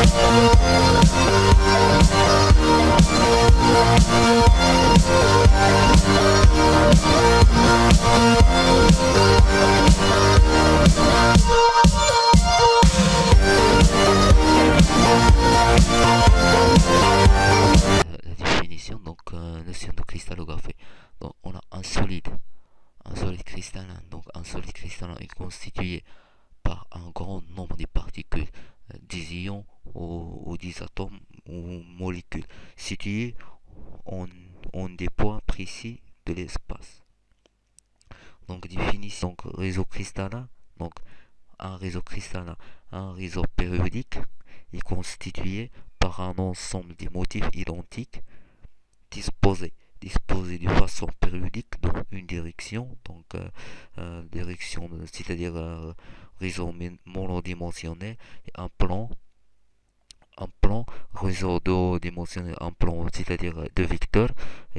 Définition, donc notion de cristallographie. Donc on a un solide cristallin. Donc un solide cristallin est constitué par un grand nombre de particules, des ions ou des atomes ou molécules situés en, en des points précis de l'espace. Donc définition, donc réseau cristallin. Donc un réseau périodique est constitué par un ensemble de motifs identiques disposés de façon périodique dans une direction, donc direction, c'est-à-dire réseau monodimensionnel, et un plan réseau deux dimensionnel, un plan, c'est-à-dire deux vecteurs,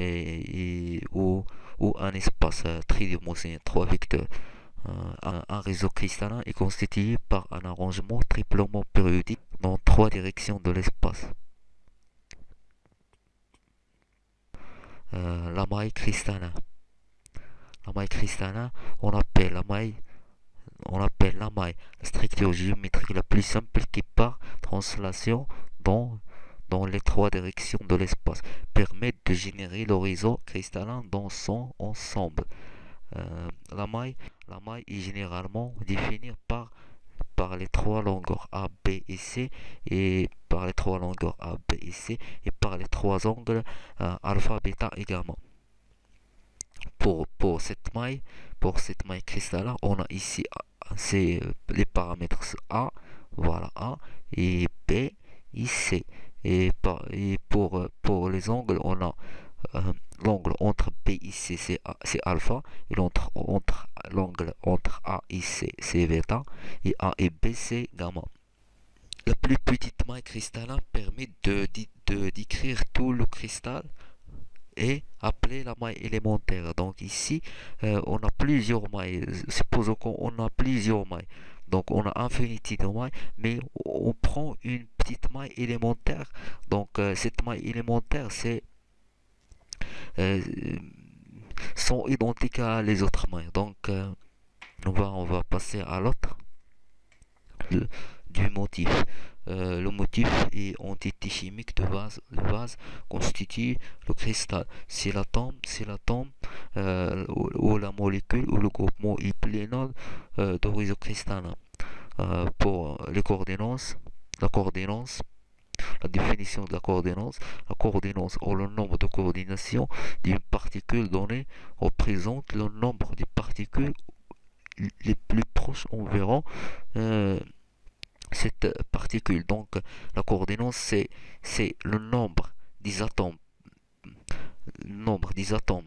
ou un espace tridimensionnel, trois vecteurs. Un réseau cristallin est constitué par un arrangement triplement périodique dans trois directions de l'espace. La maille cristallin. La maille cristallin, on appelle la maille la structure géométrique la plus simple qui par translation dans les trois directions de l'espace permet de générer le réseau cristallin dans son ensemble. La maille est généralement définie par les trois longueurs A, B et C, et par les trois longueurs A, B et C, et par les trois angles alpha, bêta et gamma. Pour cette maille cristallin, on a ici les paramètres A, voilà A, et B et C. Et pour les angles, on a l'angle entre B et C, c'est alpha, et l'angle entre A et C, c'est bêta, et A et B, c'est gamma. La plus petite maille cristallin permet de décrire tout le cristal et appeler la maille élémentaire. Donc ici, on a plusieurs mailles. Supposons qu'on a plusieurs mailles. Donc on a infinité de mailles, mais on prend une petite maille élémentaire. Donc cette maille élémentaire, euh, sont identiques à les autres mailles. Donc on va passer à l'autre du motif. Le motif est entité chimique de base constitue le cristal. C'est l'atome, ou la molécule ou le groupement hyplénal de réseau cristallin. Pour les coordonnées, la définition de la coordonnance ou le nombre de coordinations d'une particule donnée représente le nombre de particules les plus proches environ cette particule. Donc la coordonnance c'est le nombre des atomes, le nombre des atomes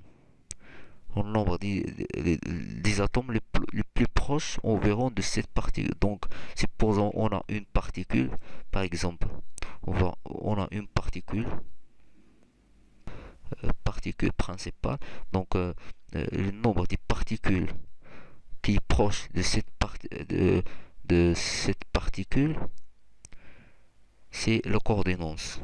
les plus proches environ de cette particule. Donc supposons on a une particule, par exemple on a une particule principale. Donc le nombre de particules qui est proche de cette particule, c'est la coordonnance.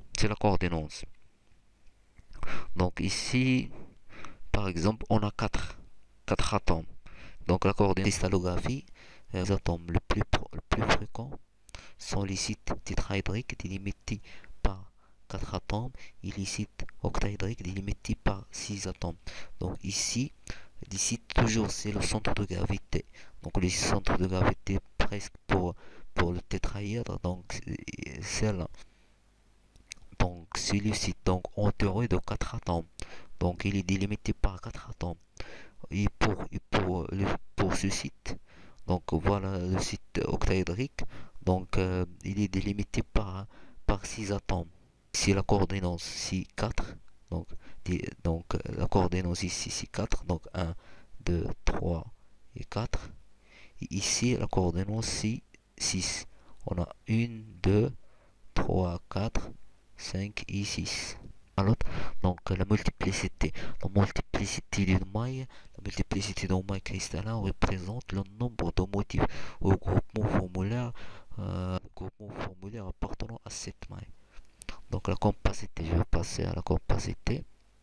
Donc ici, par exemple, on a 4 atomes. Donc la coordonnée cristallographie, les atomes les plus fréquents sont les sites tétraédriques délimités par 4 atomes et les sites octaédriques délimités par 6 atomes. Donc ici, toujours c'est le centre de gravité. Donc le centre de gravité presque pour le tétraèdre, donc c'est là. Donc celui-ci donc entouré de 4 atomes. Donc il est délimité par 4 atomes. Et pour ce site, donc voilà le site octaédrique. Donc il est délimité par 6 atomes. C'est la coordonnance c'est 4. Donc la coordonnance ici c'est 4. Donc 1, 2, 3 et 4. Et ici la coordonnance c'est 6. On a 1, 2, 3, 4, 5 et 6. Donc la multiplicité d'une maille, la multiplicité d'une maille cristallin représente le nombre de motifs au groupement formulaire regroupement formulaire appartenant à cette maille. Donc la compacité, je vais passer à la compacité.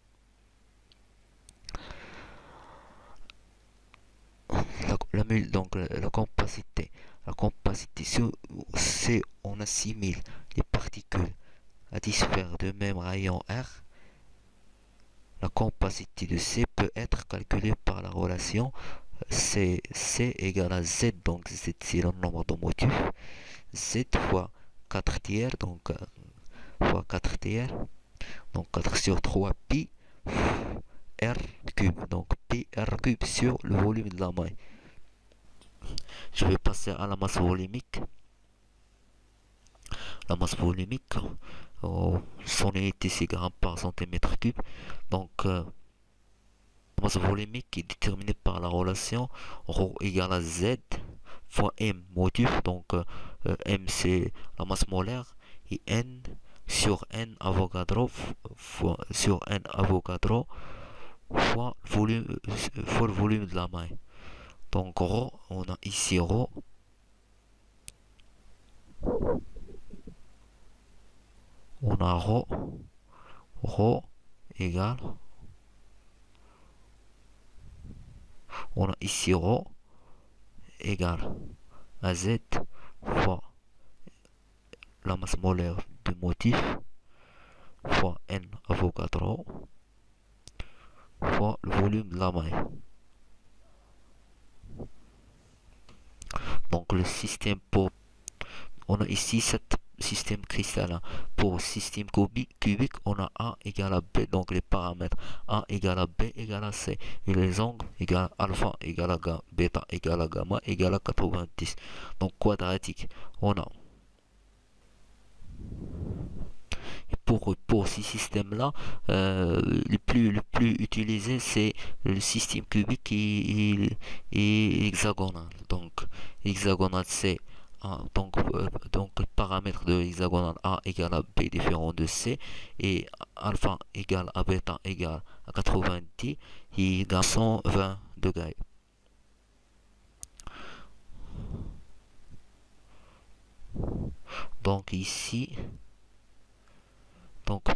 Donc la compacité. La compacité, si on assimile les particules à 10 sphères de même rayon R, la compacité de C peut être calculée par la relation C égale à Z, donc Z c'est le nombre de motifs, Z fois 4 tiers, donc fois 4 tiers, donc 4 sur 3 pi R cube, donc pi R cube sur le volume de la maille. Je vais passer à la masse volumique. La masse volumique, son unité c'est grammes par centimètre cube, donc la masse volumique est déterminée par la relation ρ égale à Z fois M motif, donc M c'est la masse molaire, et N sur N Avogadro fois le volume de la maille. Donc ρ, on a ici ρ, on a ρ égale, on a ici ρ égale à Z fois la masse molaire du motif fois N Avogadro fois le volume de la maille. Donc le système on a ici 7 systèmes cristallins. Pour système cubique, on a A égale à B, donc les paramètres A égale à B égale à C, et les angles égale à alpha égale à bêta égale à gamma égale à 90. Donc quadratique, on a pour ces systèmes-là, le plus utilisé c'est le système cubique et hexagonal. Donc hexagonal c'est donc le paramètre de l'hexagonal A égale à B différent de C, et alpha égale à bêta égale à 90 et égale à 120 degrés. Donc ici, donc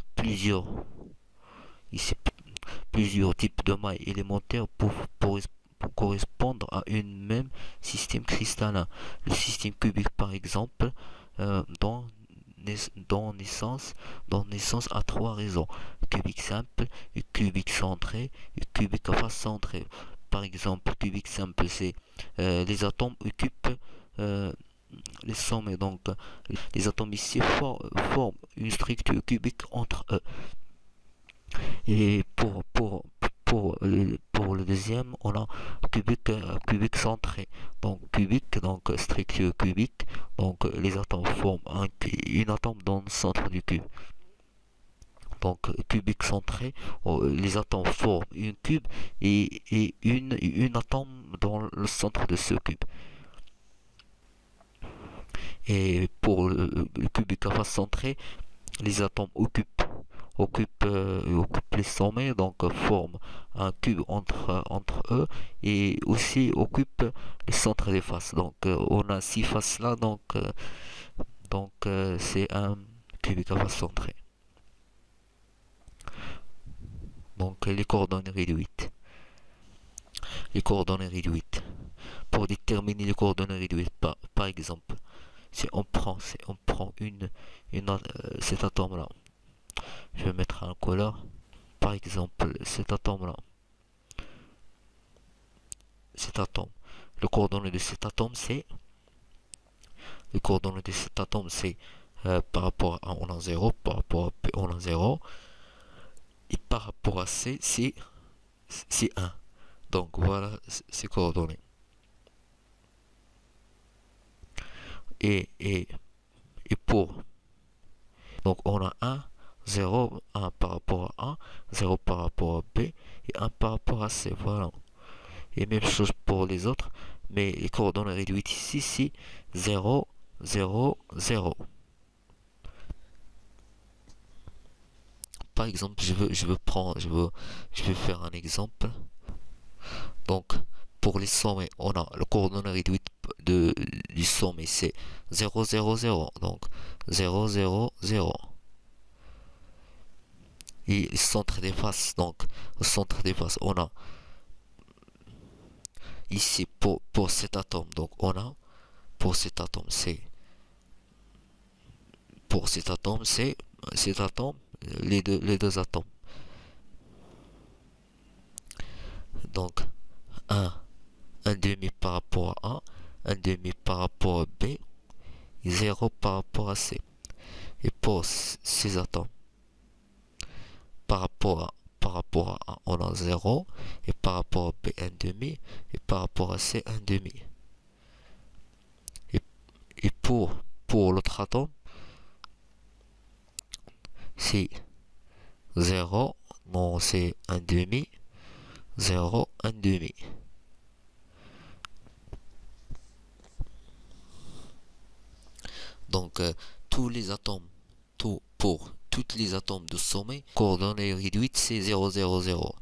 plusieurs types de mailles élémentaires pour correspondre à une même système cristallin. Le système cubique par exemple donne naissance à trois raisons: cubique simple, cubique centré et cubique à face centrée. Par exemple, cubique simple, c'est les atomes occupent les sommets, donc les atomes ici forment une structure cubique entre eux. Et pour le deuxième, on a cubique centré. Donc cubique, donc structure cubique, donc les atomes forment une atome dans le centre du cube. Donc cubique centré, les atomes forment une cube et une atome dans le centre de ce cube. Et pour le cubique à face centrée, les atomes occupent les sommets, donc forment un cube entre eux, et aussi occupent les centres des faces. Donc on a 6 faces là, donc c'est un cubique à face centrée. Donc les coordonnées réduites. Les coordonnées réduites. Pour déterminer les coordonnées réduites, par exemple, si on prend cet atome là, je vais mettre un couleur. Par exemple, cet atome là, le coordonnée de cet atome c'est par rapport à on a 0, par rapport à P on a 0, et par rapport à C c'est 1. Donc voilà ces coordonnées. Et pour, donc on a 1, 0, 1 par rapport à A, 0 par rapport à B et 1 par rapport à C. Voilà. Et même chose pour les autres, mais les coordonnées réduites ici, c'est 0, 0, 0. Par exemple, je vais faire un exemple. Donc, pour les sommets, on a le coordonnée réduite du sommet, c'est 0, 0, 0. Donc 0, 0, 0. Et le centre des faces, donc au centre des faces, on a ici pour cet atome, donc on a pour cet atome, c'est pour cet atome, les deux atomes. Donc un demi par rapport à A, un demi par rapport à B, et 0 par rapport à C. Et pour ces atomes, par rapport à A, on a 0, et par rapport à B, un demi, et par rapport à C, un demi. Et pour l'autre atome, c'est 0, non, c'est un demi, 0, un demi. Donc, tous les atomes, pour tous les atomes de sommet, coordonnées réduites, c'est 0, 0, 0.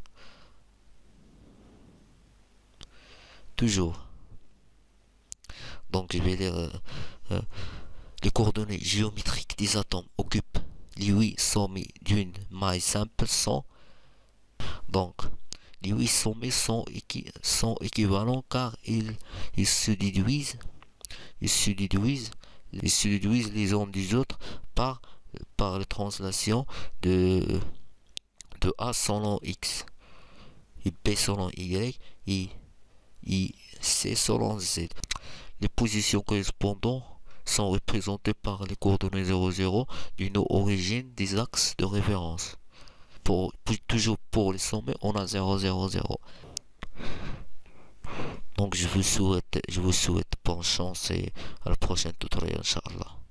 Toujours. Donc, je vais lire euh, les coordonnées géométriques des atomes occupent les 8 sommets d'une maille simple sont. Donc, les 8 sommets sont équivalents car ils se déduisent, ils se déduisent, ils se déduisent les uns des autres par la translation de A selon X, et B selon Y, et C selon Z. Les positions correspondantes sont représentées par les coordonnées 0, 0 d'une origine des axes de référence. Toujours pour les sommets, on a 0, 0, 0. Donc je vous souhaite bonne chance et à la prochaine tutoriel, Inch'Allah.